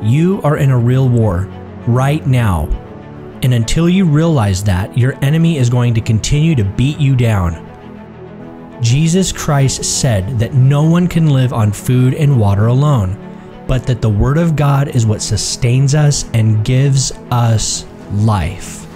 You are in a real war right now. And until you realize that, your enemy is going to continue to beat you down. Jesus Christ said that no one can live on food and water alone, but that the Word of God is what sustains us and gives us life.